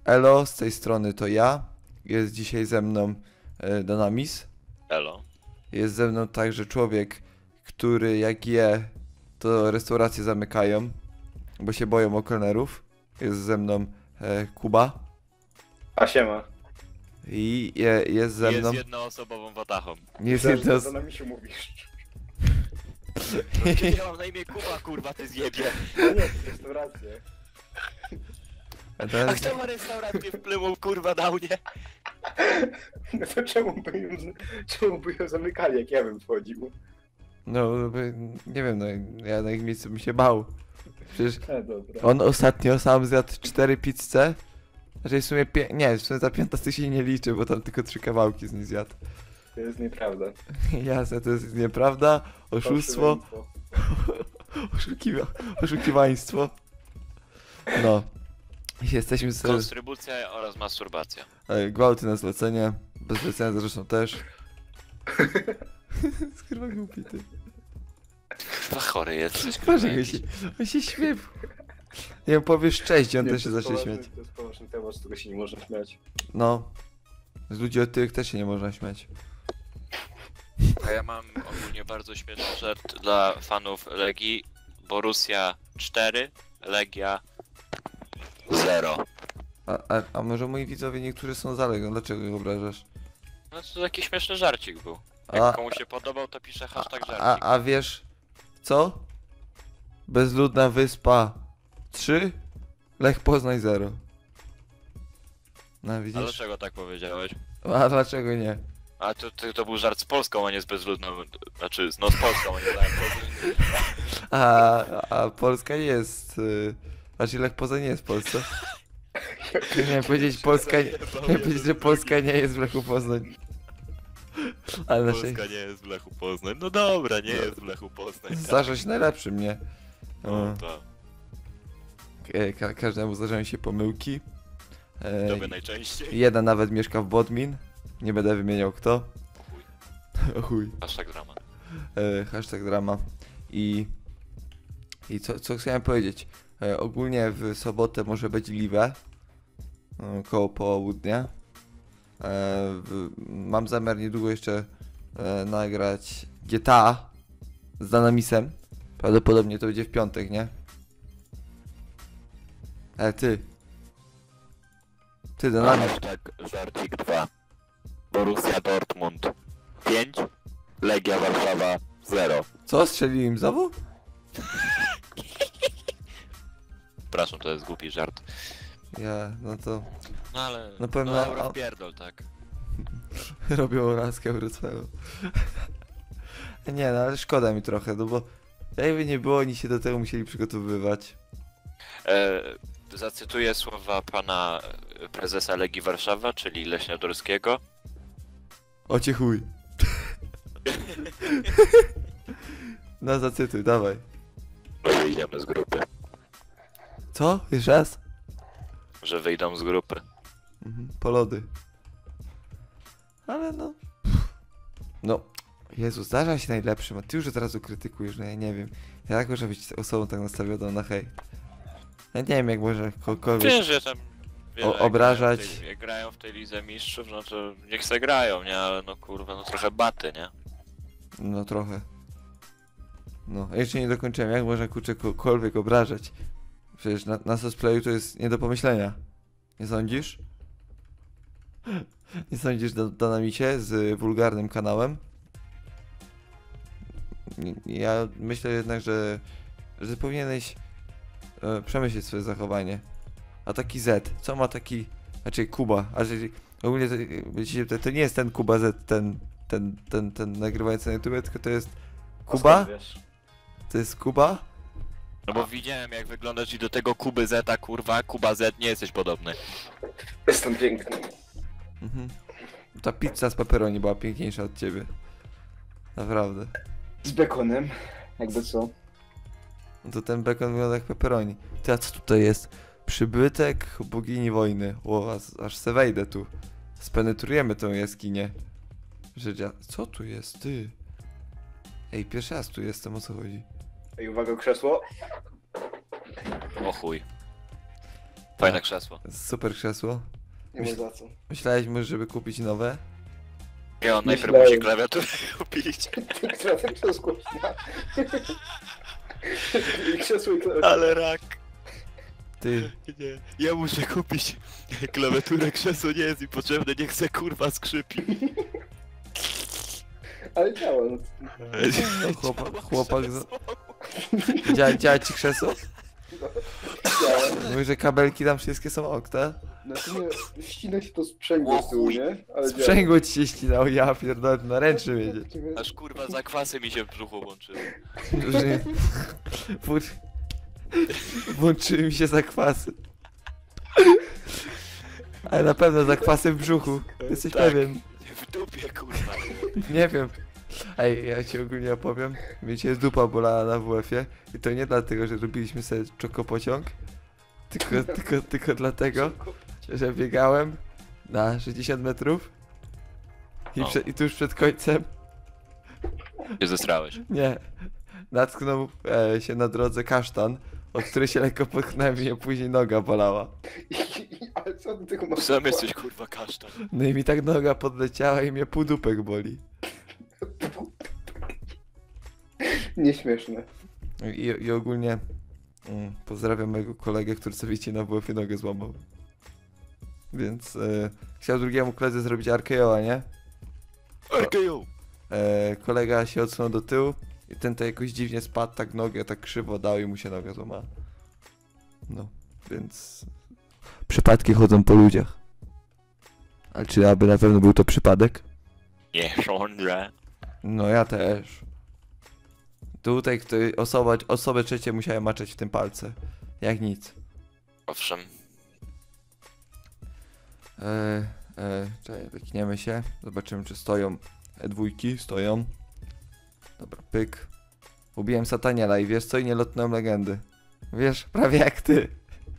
Elo, z tej strony to ja. Jest dzisiaj ze mną Danamis. Elo. Jest ze mną także człowiek, który jak je, to restauracje zamykają, bo się boją o kelnerów. Jest ze mną Kuba. A siema. I jest ze mną... Jest jednoosobową watachą. Jest Zaraz jedno... to na misiu mówisz. Ja mam na imię Kuba, kurwa, ty zjebie. No nie, restaurację. A kto ma restaurację w Plymouth, kurwa, dał nie? No to czemu by ją zamykali, jak ja bym wchodził? No, nie wiem, no, ja na ich miejscu bym się bał. Przecież Dobra. on ostatnio sam zjadł 4 pizze. Znaczy w sumie nie, w sumie ta piąta to się nie liczy, bo tam tylko 3 kawałki z niej zjadł. To jest nieprawda. Jasne, to jest nieprawda, oszustwo, oszukiwaństwo. No. Jesteśmy z Konstrybucja oraz masturbacja. gwałty na zlecenie, bez zlecenia zresztą też. Kurwa głupi ty. Chyba chory jesteś, Proszę, kurwa, jakiś. on się śmieje. Nie wiem, powiesz cześć, on Nie, też się to jest zacznie poważny- śmiać. To jest poważny temat, z którego się nie można śmiać. No. Z ludzi od tych też się nie można śmiać. A ja mam ogólnie bardzo śmieszny żart dla fanów Legii. Borussia 4, Legia 0. A może moi widzowie niektórzy są za Legią, dlaczego ich obrażasz? No to taki śmieszny żarcik był. A- Jak komuś się podobał, to pisze hashtag żarcik. A wiesz co? Bezludna wyspa 3, Lech Poznań 0. No A widzisz? dlaczego tak powiedziałeś? A dlaczego nie? A to był żart z Polską, a nie z bezludną. Znaczy, no z Polską, a nie z bezludną. A Polska nie jest... Znaczy Lech Poznań nie jest w Polsce. Miałem powiedzieć Polska... Miałem powiedzieć, że Polska nie jest w Lechu Poznań. Ale naszej... Polska nie jest w Lechu Poznań. No dobra, nie jest w Lechu Poznań. Zdarza się najlepszym, nie? No to Każdemu zdarzają się pomyłki. tobie najczęściej. Jeden nawet mieszka w Bodmin. Nie będę wymieniał kto. Chuj. O chuj. Hashtag drama. Hashtag drama. I co chciałem powiedzieć? Ogólnie w sobotę może być live. Koło południa. Mam zamiar niedługo jeszcze nagrać GTA z Dynamisem. Prawdopodobnie to będzie w piątek, nie? Ty. Ty, Dynamis. Hashtag żarcik 2. Borussia Dortmund 5, Legia Warszawa 0. Co? Strzeliłem znowu? Przepraszam, to jest głupi żart. No to No ale... No powiem, no no, euro wpierdol, tak. robią laskę Wrocławiu. Nie, no ale szkoda mi trochę, no bo jakby nie było, oni się do tego musieli przygotowywać. Zacytuję słowa pana prezesa Legii Warszawa, czyli Leśniodorskiego. O cię chuj. No zacytuj, dawaj. Wyjdziemy z grupy. Co? Jeszcze raz? Że wyjdą z grupy. Po lody. Ale no... No... Jezu, zdarza się najlepszym, a ty już od razu krytykujesz, no ja nie wiem. Ja tak muszę być osobą tak nastawioną na hej. Ja nie wiem jak może kogokolwiek... Wiesz, że tam... wiele, obrażać. Jak grają w tej lidze mistrzów, no to niech se grają, nie? Ale no kurwa, no trochę baty, nie? No trochę. No, a jeszcze nie dokończyłem. Jak można kurczę kogokolwiek obrażać? Przecież na cosplayu to jest nie do pomyślenia. Nie sądzisz? Nie sądzisz, Dynamicie, z wulgarnym kanałem? Ja myślę jednak, że powinieneś przemyśleć swoje zachowanie. A taki Z, co ma taki... Znaczy Kuba, a że ogólnie to nie jest ten Kuba Z, ten nagrywający na YouTube, tylko to jest Kuba? Skąd wiesz? To jest Kuba? No bo widziałem jak wyglądasz i do tego Kuby Zeta, kurwa, Kuba Z nie jesteś podobny. Jestem piękny. Mhm. Ta pizza z pepperoni była piękniejsza od ciebie. Naprawdę. Z bekonem. Jakby co? No to ten bekon wygląda jak pepperoni. Ty, a co tutaj jest? Przybytek bogini wojny. O, aż se wejdę tu. Spenetrujemy tą jaskinię. Co tu jest, ty? Ej, pierwszy raz tu jestem, o co chodzi? Ej, uwaga, krzesło. O chuj. Fajne krzesło. Super krzesło. Nie ma za co. Myślałeś może, żeby kupić nowe? Ja on najpierw Myślałem. musi klawiaturę kupić. Krzesło, krzesło. I krzesło i klawiaturę. Ale rak. Ty, Nie. Ja muszę kupić klawiaturę, krzesło nie jest mi potrzebne, niech se kurwa skrzypi. Ale działa, no. no chłopak działa ci krzesło? Działa. Mówi, że kabelki tam wszystkie są ok, tak? Znaczy nie, ścina się to sprzęgło z tyłu, nie? Ale Sprzęgło ci się ścinało, ja pierdolę, na ręczy wiedzieć. Aż kurwa zakwasy mi się w brzuchu łączyły. Że... Włączyły mi się zakwasy. Ale na pewno zakwasy w brzuchu. Jesteś Tak. pewien? W dupie kurwa. Nie wiem. Ej, ja ci ogólnie opowiem. Mnie cię dupa bolała na WF-ie. I to nie dlatego, że robiliśmy sobie czokopociąg. Tylko dlatego, że biegałem na 60 metrów. O. I tuż przed końcem, Się zestrałeś. nie, natknął się na drodze kasztan, od której się lekko potknąłem i mnie później noga bolała. Ale co do tego masz? Sam jesteś kurwa kasztan. No i mi tak noga podleciała i mnie półdupek boli. Nieśmieszne. I ogólnie pozdrawiam mojego kolegę, który sobie ci na WF-ie nogę złamał. Więc chciał drugiemu koledze zrobić RKO, nie? RKO! Kolega się odsunął do tyłu i ten to jakoś dziwnie spadł, tak nogę tak krzywo dał i mu się noga złamała. No, więc... Przypadki chodzą po ludziach. Ale czy aby na pewno był to przypadek? Nie, żądrze. No ja też. Tutaj osobę trzecie musiałem maczać w tym palce. Jak nic. Owszem. Czekaj, wykniemy się. Zobaczymy czy stoją E2. Stoją. Dobra, pyk. Ubiłem Sataniela i wiesz co? I nie lotnąłem legendy. Wiesz, prawie jak ty.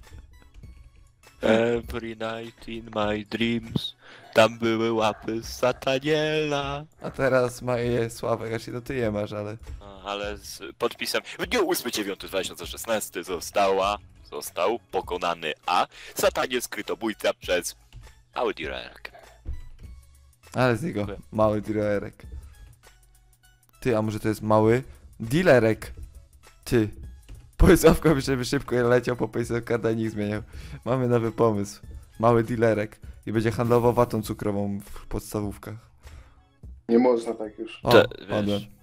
Every night in my dreams. Tam były łapy z Sataniela. A teraz ma je Sławek, raczej to ty je masz, ale... No, ale z podpisem w dniu 8.9.2016 został pokonany Satanie skrytobójca przez Audirek. Ale z niego mały dealerek. Ty, a może to jest mały dealerek? Ty. Poisowko by żeby szybko leciał po Poisowkarda i nikt zmieniał. Mamy nowy pomysł. Mały dealerek. I będzie handlował watą cukrową w podstawówkach. Nie można tak już. O, padłem.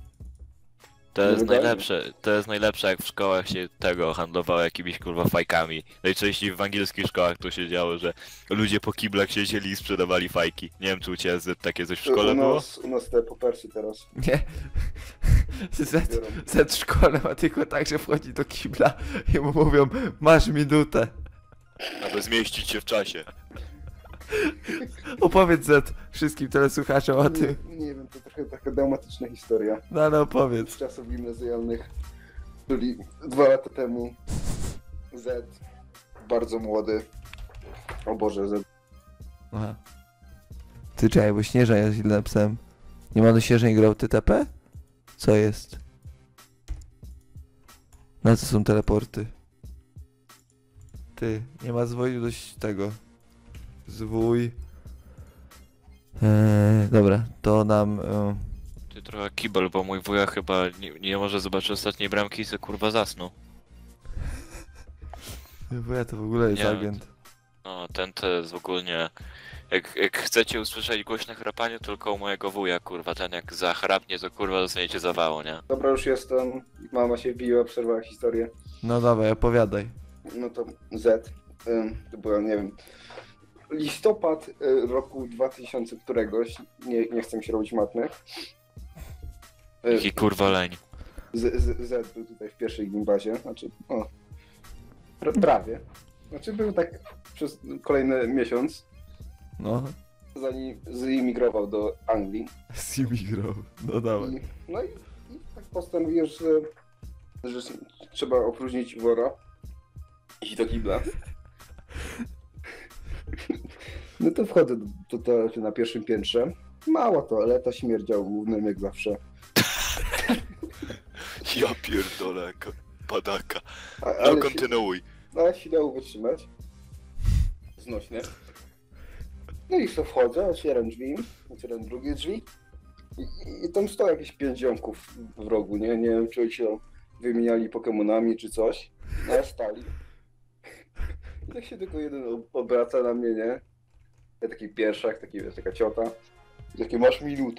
To jest najlepsze jak w szkołach się tego handlowało jakimiś kurwa fajkami. Najczęściej w angielskich szkołach to się działo, że ludzie po kiblach siedzieli i sprzedawali fajki. Nie wiem czy u ciebie takie coś w szkole było? U nas te popersy teraz. Nie. Z w szkole ma tylko tak, że wchodzi do kibla i mu mówią, masz minutę. Aby zmieścić się w czasie. Opowiedz Z wszystkim telesłuchaczom o tym. Nie wiem, to trochę taka dramatyczna historia. No ale opowiedz. Z czasów gimnazjalnych, czyli 2 lata temu Z, bardzo młody. O Boże, Z. Aha. Ty czekaj, bo Śnieża jest źle napisałem. Nie ma do Śnieżnej grał TTP? Co jest? Na co są teleporty? Ty, nie ma zwoju dość tego. Zwój. Dobra, to nam... Ty trochę kibel, bo mój wuja chyba nie może zobaczyć ostatniej bramki i se kurwa zasnął. Wuja to w ogóle jest Nie, agent. No ten to jest ogólnie... Jak chcecie usłyszeć głośne chrapanie, to tylko u mojego wuja, kurwa. Ten jak zachrapnie, to kurwa dostaniecie zawału, nie? Dobra, już jestem. Mama się wbiła, przerwała historię. No dawaj, opowiadaj. No to Z. To była, nie wiem, listopad roku 2000 któregoś. Nie chcę się robić matmy. Jaki kurwa leń. Z był tutaj w pierwszej gimbazie. Znaczy, prawie. Znaczy był tak przez kolejny miesiąc, No. zanim zimigrował do Anglii. Simigro, no dawaj. I tak postanowiłem, że trzeba opróżnić wora i do kibla. No to wchodzę do toalety na pierwszym piętrze. Mała toaleta, śmierdział głównym jak zawsze. Ja pierdolę, padaka. Ale No kontynuuj. ale się dało wytrzymać. znośne. No i co wchodzę, otwieram drugie drzwi i tam stoi jakieś 5 ziomków w rogu, nie? Nie wiem, czy oni się wymieniali Pokemonami czy coś, ale stali. I tak się tylko jeden obraca na mnie, nie? Ja taki pierwszak, taki, wiesz, taka ciota. I takie, masz minutę.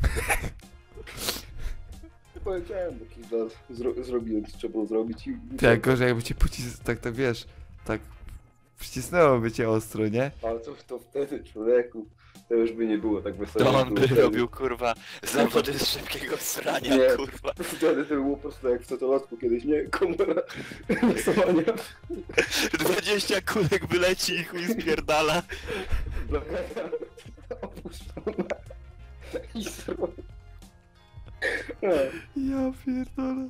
Powiedziałem, taki zrobiłem, co trzeba było zrobić i... Tak, gorzej jakby cię tak wiesz, tak przycisnęłoby cię ostro, nie? Ale to wtedy, człowieku, to już by nie było tak wesoło. To jak on było by wtedy. robił, kurwa, zawody z szybkiego srania, Nie. kurwa. Wtedy to było po prostu jak w Totolotku kiedyś, nie? Komora losowania. 20 kulek wyleci i chuj spierdala. Blokada opuszczona. I sro. No, Ja pierdolę.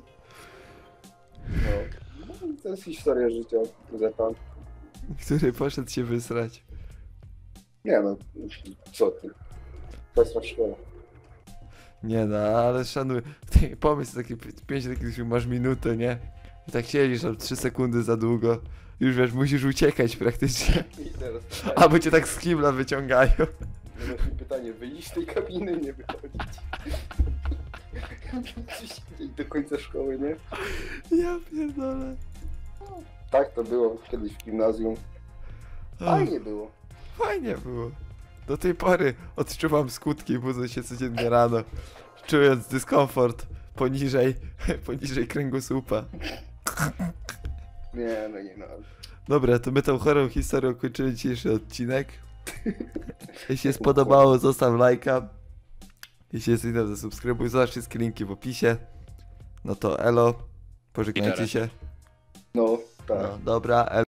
no. To jest historia życia Zeta. Który poszedł się wysrać. Nie no, co ty? To jest szkoła. Nie no, ale szanuj. Pomysł taki 5 takich, że masz minutę, nie? I tak siedzisz tam 3 sekundy za długo. Już wiesz, musisz uciekać praktycznie. I teraz Albo cię tak z kibla wyciągają. pytanie, pytanie, wyjść z tej kabiny, nie wychodzić. I do końca szkoły, nie? Ja pierdolę. Tak to było kiedyś w gimnazjum. Fajnie było. Fajnie było. Do tej pory odczuwam skutki, budzę się codziennie rano, czując dyskomfort poniżej kręgosłupa. Nie, no. Dobra, to my tą chorą historią kończymy dzisiejszy odcinek. Jeśli się spodobało, zostaw lajka. Jeśli jesteś nowy, zasubskrybuj, zobacz wszystkie linki w opisie. No to elo, pożegnajcie Gitara. się. No, tak. No, dobra, elo.